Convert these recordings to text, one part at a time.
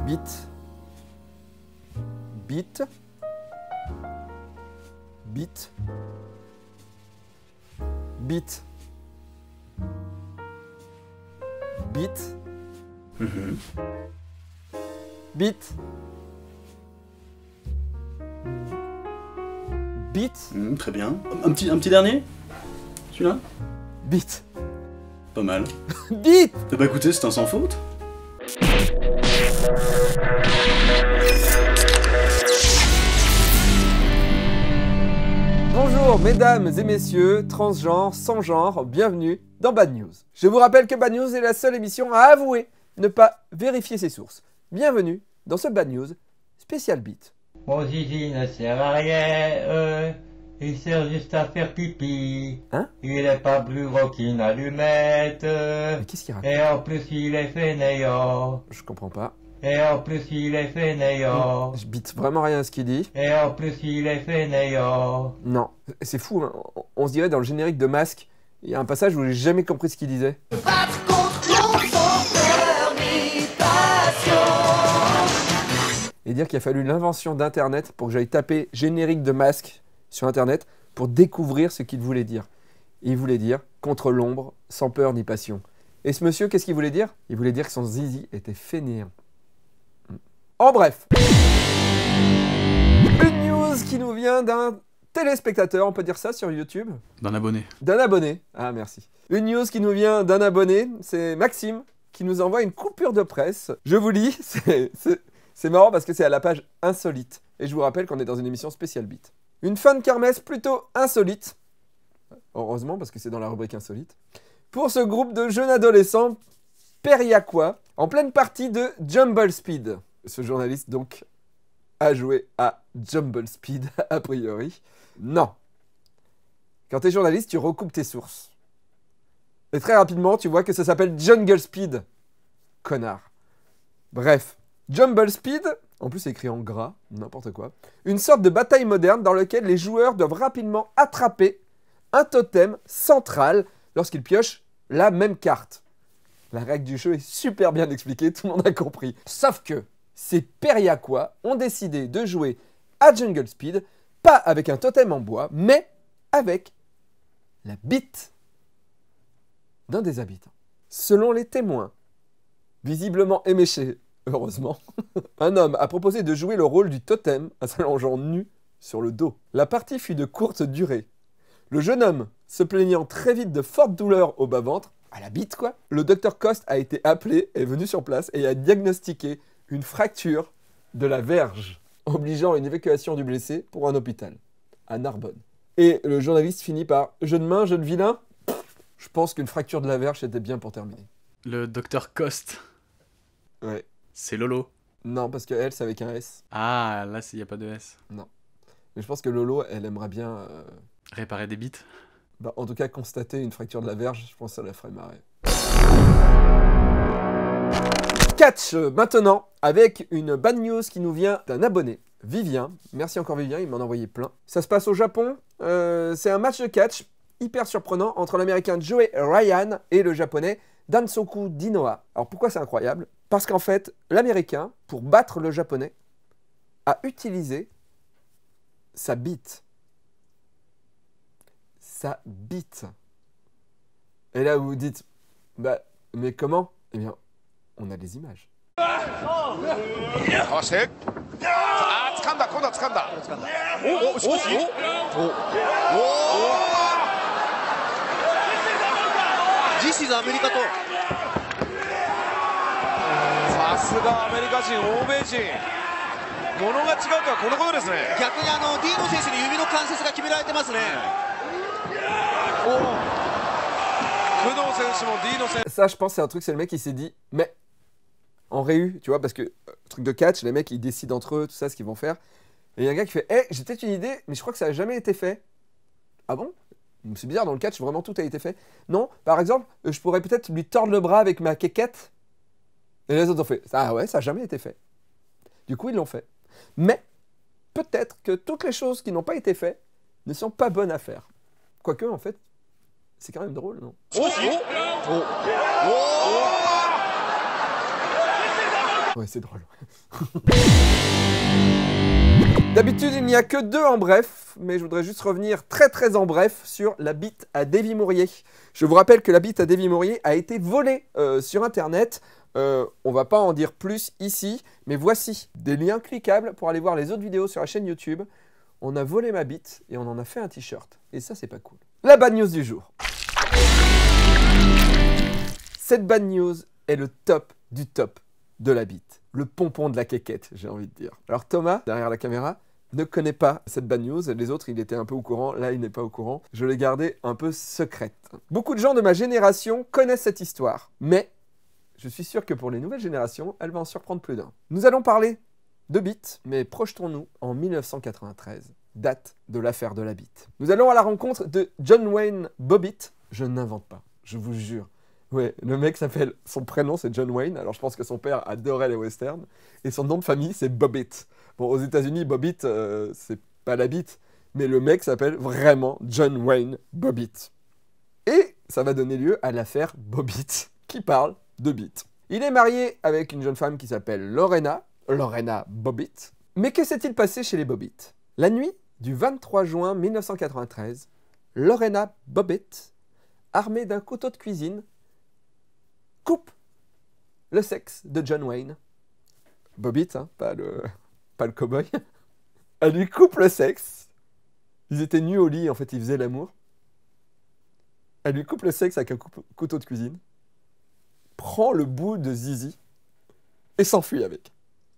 Bit. Bit. Bit. Bit. Bit. Bit. Bit. Très bien. Un petit dernier? Celui-là? Bit. Pas mal. Bit. Bah écoutez, c'est un sans faute. Bonjour mesdames et messieurs, transgenres, sans genre, bienvenue dans Bad News. Je vous rappelle que Bad News est la seule émission à avouer ne pas vérifier ses sources. Bienvenue dans ce Bad News spécial beat. Mon zizi ne sert à rien, il sert juste à faire pipi. Hein? Il est pas plus gros qu'une allumette. Mais qu'est-ce qu'il raconte? Et en plus il est fainéant. Je comprends pas. Et en plus il est fainéant. Je bite vraiment rien à ce qu'il dit. Et en plus il est fainéant. Non, c'est fou, hein. On se dirait dans le générique de Masque, il y a un passage où j'ai jamais compris ce qu'il disait. Battre contre l'ombre sans peur ni passion. Et dire qu'il a fallu l'invention d'Internet pour que j'aille taper générique de Masque sur Internet pour découvrir ce qu'il voulait dire. Et il voulait dire contre l'ombre, sans peur ni passion. Et ce monsieur, qu'est-ce qu'il voulait dire? Il voulait dire que son zizi était fainéant. En bref, une news qui nous vient d'un téléspectateur, on peut dire ça sur YouTube? D'un abonné. D'un abonné. Ah, merci. Une news qui nous vient d'un abonné, c'est Maxime, qui nous envoie une coupure de presse. Je vous lis, c'est marrant parce que c'est à la page insolite. Et je vous rappelle qu'on est dans une émission spéciale beat. Une fin de kermesse plutôt insolite. Heureusement, parce que c'est dans la rubrique insolite. Pour ce groupe de jeunes adolescents périacois, en pleine partie de Jumble Speed. Ce journaliste, donc, a joué à Jumble Speed, a priori. Non. Quand t'es journaliste, tu recoupes tes sources. Et très rapidement, tu vois que ça s'appelle Jungle Speed. Connard. Bref. Jumble Speed, en plus c'est écrit en gras, n'importe quoi. Une sorte de bataille moderne dans laquelle les joueurs doivent rapidement attraper un totem central lorsqu'ils piochent la même carte. La règle du jeu est super bien expliquée, tout le monde a compris. Sauf que ces Périacois ont décidé de jouer à Jungle Speed, pas avec un totem en bois, mais avec la bite d'un des habitants. Selon les témoins, visiblement éméchés, heureusement, un homme a proposé de jouer le rôle du totem en s'allongeant nu sur le dos. La partie fut de courte durée. Le jeune homme, se plaignant très vite de fortes douleurs au bas-ventre, à la bite quoi, le docteur Coste a été appelé, est venu sur place et a diagnostiqué une fracture de la verge, obligeant à une évacuation du blessé pour un hôpital, à Narbonne. Et le journaliste finit par « Jeune main, jeune vilain ?» Je pense qu'une fracture de la verge, c'était bien pour terminer. Le docteur Coste. Ouais. C'est Lolo. Non, parce que elle, c'est avec un S. Ah, là, il n'y a pas de S. Non. Mais je pense que Lolo, elle aimerait bien... Réparer des bites. Bah, en tout cas, constater une fracture de la verge, je pense que ça la ferait marrer. Catch maintenant, avec une bad news qui nous vient d'un abonné, Vivien. Merci encore Vivien, il m'en a envoyé plein. Ça se passe au Japon, c'est un match de catch hyper surprenant entre l'américain Joey Ryan et le japonais Dansoku Dinoa. Alors pourquoi c'est incroyable? Parce qu'en fait, l'américain, pour battre le japonais, a utilisé sa bite. Sa bite. Et là, vous vous dites, bah, mais comment? Eh bien, on a des images. そして掴んだ今度は掴んだおしかしThis is アメリカとさすがアメリカ人欧米人物が違うとはこのことですね逆にディーノ選手に指の関節が決められてますね工藤選手もディーノ選手 Ça, je pense, c'est un truc, c'est le mec qui s'est dit, mais en réu, tu vois, parce que truc de catch, les mecs, ils décident entre eux, tout ça, ce qu'ils vont faire. Et il y a un gars qui fait, j'ai peut-être une idée, mais je crois que ça n'a jamais été fait. Ah bon? C'est bizarre, dans le catch, vraiment tout a été fait. Non, par exemple, je pourrais peut-être lui tordre le bras avec ma quéquette. Et les autres ont fait, ah ouais, ça n'a jamais été fait. Du coup, ils l'ont fait. Mais peut-être que toutes les choses qui n'ont pas été faites ne sont pas bonnes à faire. Quoique, en fait, c'est quand même drôle, non? Ouais, c'est drôle. D'habitude, il n'y a que 2 en bref, mais je voudrais juste revenir très en bref sur la bite à Davy Mourier. Je vous rappelle que la bite à Davy Mourier a été volée sur Internet. On va pas en dire plus ici, mais voici des liens cliquables pour aller voir les autres vidéos sur la chaîne YouTube. On a volé ma bite et on en a fait un t-shirt. Et ça, c'est pas cool. La bad news du jour. Cette bad news est le top du top de la bite. Le pompon de la quéquette, j'ai envie de dire. Alors Thomas, derrière la caméra, ne connaît pas cette bad news. Les autres, il était un peu au courant. Là, il n'est pas au courant. Je l'ai gardée un peu secrète. Beaucoup de gens de ma génération connaissent cette histoire. Mais je suis sûr que pour les nouvelles générations, elle va en surprendre plus d'un. Nous allons parler de bite, mais projetons-nous en 1993, date de l'affaire de la bite. Nous allons à la rencontre de John Wayne Bobbitt. Je n'invente pas, je vous jure. Ouais, le mec s'appelle, son prénom c'est John Wayne, alors je pense que son père adorait les westerns, et son nom de famille c'est Bobbitt. Bon, aux États-Unis, Bobbitt, c'est pas la bite, mais le mec s'appelle vraiment John Wayne Bobbitt. Et ça va donner lieu à l'affaire Bobbitt, qui parle de bite. Il est marié avec une jeune femme qui s'appelle Lorena Bobbitt. Mais que s'est-il passé chez les Bobbitt? La nuit du 23 juin 1993, Lorena Bobbitt, armée d'un couteau de cuisine, coupe le sexe de John Wayne. Bobbitt, hein, pas le cow-boy. Elle lui coupe le sexe. Ils étaient nus au lit, en fait, ils faisaient l'amour. Elle lui coupe le sexe avec un couteau de cuisine, prend le bout de zizi et s'enfuit avec.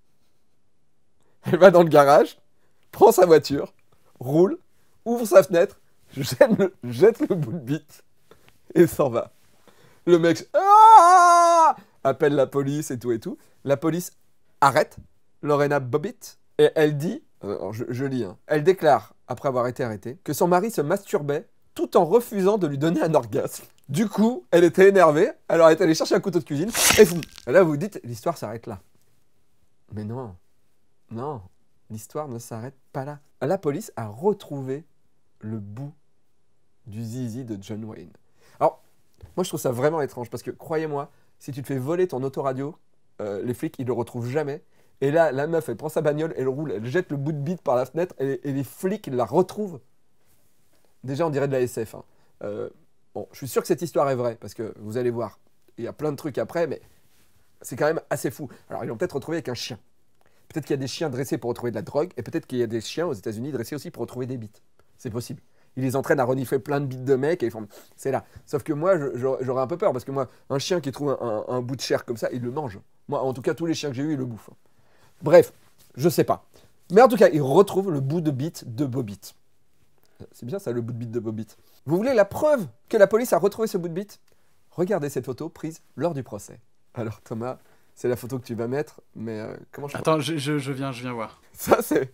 Elle va dans le garage, prend sa voiture, roule, ouvre sa fenêtre, jette le bout de bite et s'en va. Le mec appelle la police et tout. La police arrête Lorena Bobbitt et elle dit, alors je lis, hein, elle déclare, après avoir été arrêtée, que son mari se masturbait tout en refusant de lui donner un orgasme. Du coup, elle était énervée, alors elle est allée chercher un couteau de cuisine et boum. Et là, vous vous dites, l'histoire s'arrête là. Mais non. Non, l'histoire ne s'arrête pas là. La police a retrouvé le bout du zizi de John Wayne. Alors, moi je trouve ça vraiment étrange parce que, croyez-moi, si tu te fais voler ton autoradio, les flics, ils le retrouvent jamais. Et là, la meuf, elle prend sa bagnole, elle roule, elle jette le bout de bite par la fenêtre et les flics, ils la retrouvent. Déjà, on dirait de la SF. Hein. Bon, je suis sûr que cette histoire est vraie parce que vous allez voir, il y a plein de trucs après, mais c'est quand même assez fou. Alors, ils l'ont peut-être retrouvé avec un chien. Peut-être qu'il y a des chiens dressés pour retrouver de la drogue, et peut-être qu'il y a des chiens aux États-Unis dressés aussi pour retrouver des bites. C'est possible. Ils les entraînent à renifler plein de bites de mecs et ils font c'est là. Sauf que moi, j'aurais un peu peur parce que moi, un chien qui trouve un bout de chair comme ça, il le mange. Moi, en tout cas, tous les chiens que j'ai eus, ils le bouffent. Bref, je sais pas. Mais en tout cas, ils retrouvent le bout de bite de Bobbitt. C'est bien ça, le bout de bite de Bobbitt. Vous voulez la preuve que la police a retrouvé ce bout de bite? Regardez cette photo prise lors du procès. Alors Thomas, c'est la photo que tu vas mettre, mais comment je... Attends, je viens voir. Ça, c'est...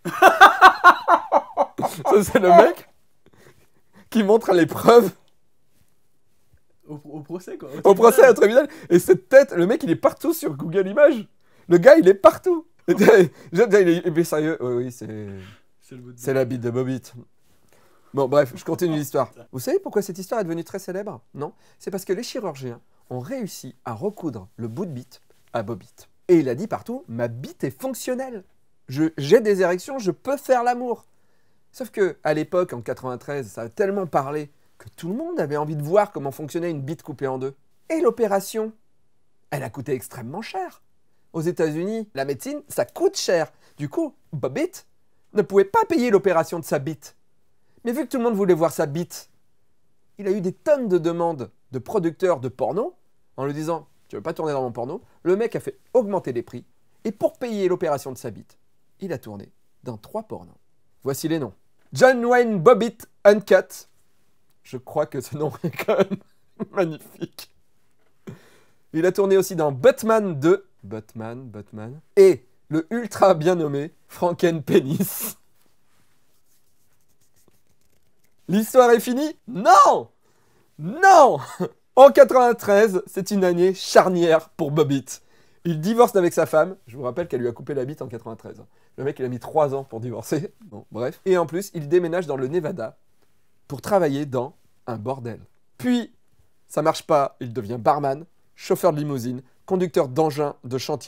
Ça, c'est le mec qui montre les preuves Au procès, quoi. au procès, au tribunal. Et cette tête, le mec, il est partout sur Google Images. Le gars, il est partout. Il est sérieux. Oui, c'est la bite de Bobbitt. Bon, bref, je continue l'histoire. Vous savez pourquoi cette histoire est devenue très célèbre? Non, c'est parce que les chirurgiens ont réussi à recoudre le bout de bite à Bobbitt. Et il a dit partout, ma bite est fonctionnelle. J'ai des érections, je peux faire l'amour. Sauf que à l'époque, en 93, ça a tellement parlé que tout le monde avait envie de voir comment fonctionnait une bite coupée en deux. Et l'opération, elle a coûté extrêmement cher. Aux États-Unis, la médecine, ça coûte cher. Du coup, Bobbitt ne pouvait pas payer l'opération de sa bite. Mais vu que tout le monde voulait voir sa bite, il a eu des tonnes de demandes de producteurs de porno en lui disant « Tu veux pas tourner dans mon porno ?» Le mec a fait augmenter les prix et pour payer l'opération de sa bite, il a tourné dans 3 pornos. Voici les noms. John Wayne Bobbitt Uncut. Je crois que ce nom est quand même magnifique. Il a tourné aussi dans Batman 2. Batman. Et le ultra bien nommé Frankenpenis. L'histoire est finie? Non! Non! En 93, c'est une année charnière pour Bobbitt. Il divorce avec sa femme. Je vous rappelle qu'elle lui a coupé la bite en 93. Le mec, il a mis 3 ans pour divorcer. Bon, bref. Et en plus, il déménage dans le Nevada pour travailler dans un bordel. Puis, ça marche pas. Il devient barman, chauffeur de limousine, conducteur d'engin de chantier.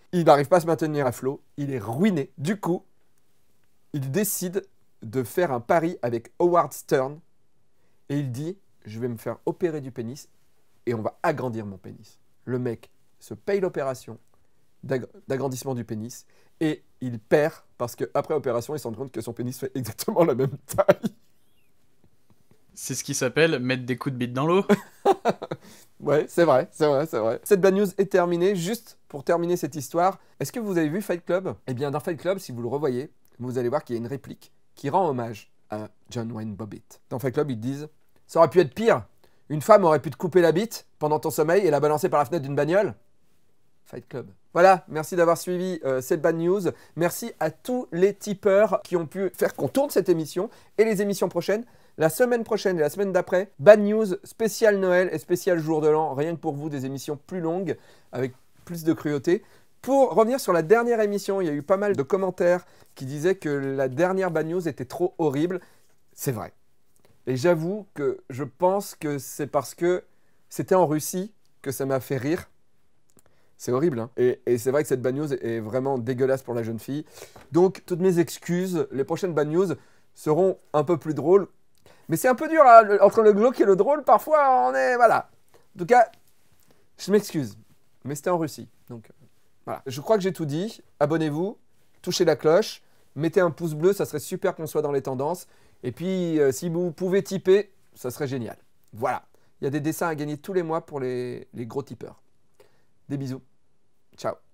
Il n'arrive pas à se maintenir à flot. Il est ruiné. Du coup, il décide de faire un pari avec Howard Stern. Et il dit, je vais me faire opérer du pénis et on va agrandir mon pénis. Le mec se paye l'opération d'agrandissement du pénis et il perd parce qu'après l'opération, il se rend compte que son pénis fait exactement la même taille. C'est ce qui s'appelle mettre des coups de bite dans l'eau. Ouais, c'est vrai. Cette bad news est terminée. Juste pour terminer cette histoire, est-ce que vous avez vu Fight Club? Eh bien, dans Fight Club, si vous le revoyez, vous allez voir qu'il y a une réplique qui rend hommage à John Wayne Bobbitt. Dans Fight Club, ils disent « Ça aurait pu être pire. Une femme aurait pu te couper la bite pendant ton sommeil et la balancer par la fenêtre d'une bagnole. » Fight Club. Voilà, merci d'avoir suivi cette bad news. Merci à tous les tipeurs qui ont pu faire qu'on tourne cette émission et les émissions prochaines. La semaine prochaine et la semaine d'après, bad news spécial Noël et spécial jour de l'an. Rien que pour vous, des émissions plus longues avec plus de cruauté. Pour revenir sur la dernière émission, il y a eu pas mal de commentaires qui disaient que la dernière bad news était trop horrible. C'est vrai. Et j'avoue que je pense que c'est parce que c'était en Russie que ça m'a fait rire. C'est horrible, hein. Et c'est vrai que cette bad news est vraiment dégueulasse pour la jeune fille. Donc, toutes mes excuses. Les prochaines bad news seront un peu plus drôles. Mais c'est un peu dur, hein, entre le glauque et le drôle. Parfois, on est... Voilà. En tout cas, je m'excuse. Mais c'était en Russie. Donc, voilà. Je crois que j'ai tout dit. Abonnez-vous. Touchez la cloche. Mettez un pouce bleu. Ça serait super qu'on soit dans les tendances. Et puis, si vous pouvez tiper, ça serait génial. Voilà. Il y a des dessins à gagner tous les mois pour les gros tipeurs. Des bisous. Ciao.